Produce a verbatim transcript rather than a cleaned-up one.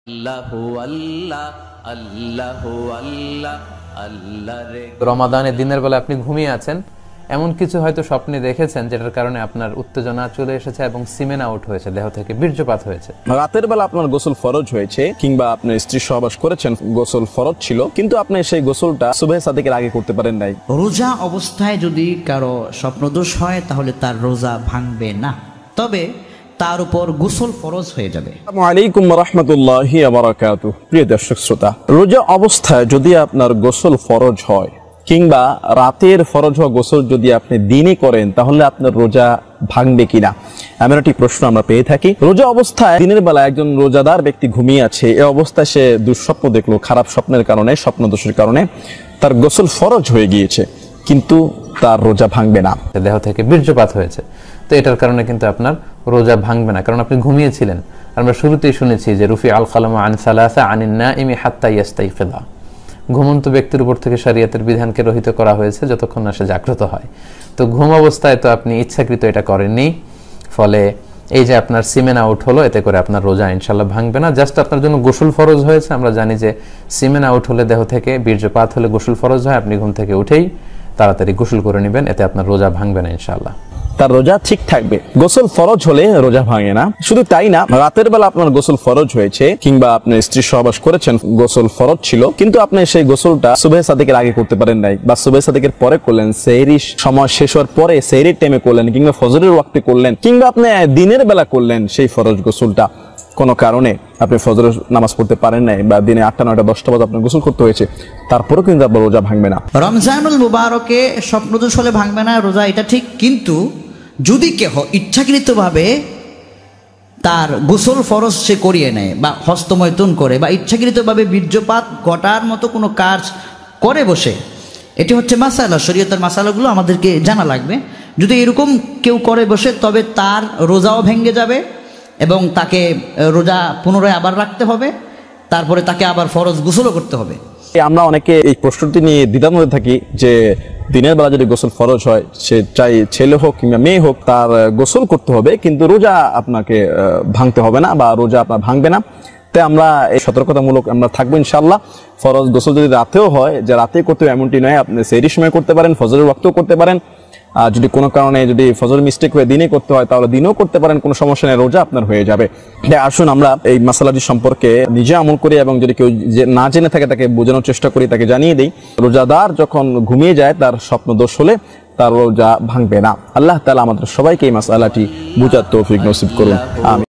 রমাদানের দিনের বেলা আপনি ঘুমিয়ে আছেন, এমন কিছু হয়তো স্বপ্নে দেখেছেন যেটার কারণে আপনার উত্তেজনা চলে এসেছে এবং সিমেন আউট হয়েছে, দেহ থেকে বীর্যপাত হয়েছে। রাতের বেলা আপনার গোসল ফরজ হয়েছে কিংবা আপনার স্ত্রী সহবাস করেছেন, গোসল ফরজ ছিল, কিন্তু আপনি সেই গোসলটা সুবহে সাদিকের আগে করতে পারেন নাই। রোজা অবস্থায় যদি কারো স্বপ্নদোষ হয় তাহলে তার রোজা ভাঙবে না, তবে তার উপর গোসল ফরজ হয়ে যাবে। আসসালামু আলাইকুম ওয়া রাহমাতুল্লাহি ওয়া বারাকাতুহু। প্রিয় দর্শক শ্রোতা, রোজা অবস্থায় যদি আপনার গোসল ফরজ হয় কিংবা রাতের ফরজ হওয়া গোসল যদি আপনি দিনে করেন তাহলে আপনার রোজা ভাঙবে কিনা, এমন একটি প্রশ্ন আমরা পেয়ে থাকি। রোজা অবস্থায় দিনের বেলা একজন রোজাদার ব্যক্তি ঘুমিয়ে আছে, এই অবস্থায় সে দুঃস্বপ্ন দেখলো, খারাপ স্বপ্নের কারণে, স্বপ্ন দোষের কারণে তার গোসল ফরজ হয়ে গিয়েছে, কিন্তু তার রোজা ভাঙবে না, দেহ থেকে বীর্যপাত হয়েছে। তো এটার কারণে কিন্তু আপনার রোজা ভাঙবে না, কারণ আপনি ঘুমিয়েছিলেন। আমরা শুরুতেই শুনেছি যে রুফি আল কালামু আন সালাসা আনিন নাইমি হাত্তা ইয়াস্তাইকিযা, ঘুমন্ত ব্যক্তির উপর থেকে শরীয়তের বিধানকে রহিত করা হয়েছে যতক্ষণ না সে জাগ্রত হয়। তো ঘুম অবস্থায় তো আপনি ইচ্ছাকৃত এটা করেননি, ফলে এই যে আপনার সিমেন আউট হলো, এতে করে আপনার রোজা ইনশাল্লাহ ভাঙবে না। জাস্ট আপনার জন্য গোসল ফরজ হয়েছে। আমরা জানি যে সিমেন আউট হলে, দেহ থেকে বীর্যপাত হলে গোসল ফরজ হয়। আপনি ঘুম থেকে উঠেই তাড়াতাড়ি গোসল করে নেবেন, এতে আপনার রোজা ভাঙবে না ইনশাআল্লাহ, তার রোজা ঠিক থাকবে। গোসল ফরজ হলে রোজা ভাঙে না। শুধু তাই না, রাতের বেলা আপনার গোসল ফরজ হয়েছে কিংবা আপনার স্ত্রী সহবাস করেছেন, গোসল ফরজ ছিল, কিন্তু আপনি সেই গোসলটা সুবহে সাদিকের আগে করতে পারেন নাই বা সুবহে সাদিকের পরে করলেন, সেহরির সময় শেষ হওয়ার পরে সেহরির টাইমে করলেন কিংবা ফজরের ওয়াক্তে করলেন কিংবা আপনি দিনের বেলা করলেন সেই ফরজ গোসলটা, কোনো কারণে আপনি ফজরের নামাজ পড়তে পারেন নাই বা দিনে আটটা নয়টা দশটা বাজে আপনার গোসল করতে হয়েছে, তারপরেও কিন্তু আপনার রোজা ভাঙবে না। রমজানুল মুবারকে স্বপ্নদোষ হলে ভাঙবে না রোজা, এটা ঠিক। কিন্তু যদি কেহ ইচ্ছাকৃতভাবে তার গোসল ফরজ সে করিয়ে নেয় বা হস্তমৈথুন করে বা ইচ্ছাকৃতভাবে বীর্যপাত ঘটার মতো কোনো কাজ করে বসে, এটি হচ্ছে মাসালা, শরীয়তের মাসালাগুলো আমাদেরকে জানা লাগবে। যদি এরকম কেউ করে বসে তবে তার রোজাও ভেঙে যাবে এবং তাকে রোজা পুনরায় আবার রাখতে হবে, তারপরে তাকে আবার ফরজ গোসলও করতে হবে। আমরা অনেকে এই প্রশ্নটি নিয়ে দ্বিধার মধ্যে থাকি যে দিনের বেলা যদি গোসল ফরজ হয়, সে চাই ছেলে হোক কিংবা মেয়ে হোক, তার গোসল করতে হবে, কিন্তু রোজা আপনাকে ভাঙতে হবে না বা রোজা আপনার ভাঙবে না। তাই আমরা এই সতর্কতামূলক আমরা থাকবো ইনশাআল্লাহ। ফরজ গোসল যদি রাতেও হয়, যে রাতে করতে হবে এমনটি নয়, আপনি সেহরির সময় করতে পারেন, ফজরের ওয়াক্তেও করতে পারেন। আর যদি কোনো কারণে যদি ফজর মিস্টেক হয়ে দিনে করতে হয় তাহলে দিনেও করতে পারেন, কোনো সমস্যা নেই, রোজা আপনার হয়ে যাবে। আসুন আমরা এই মাসালাটি সম্পর্কে নিজে আমল করি এবং যদি কেউ না জেনে থাকে তাকে বোঝানোর চেষ্টা করি, তাকে জানিয়ে দিই। রোজাদার যখন ঘুমিয়ে যায় তার স্বপ্ন দোষ হলে তার রোজা ভাঙবে না। আল্লাহ তাআলা আমাদের সবাইকে এই মাসালাটি বুঝার তৌফিক নসিব করুন। আমিন।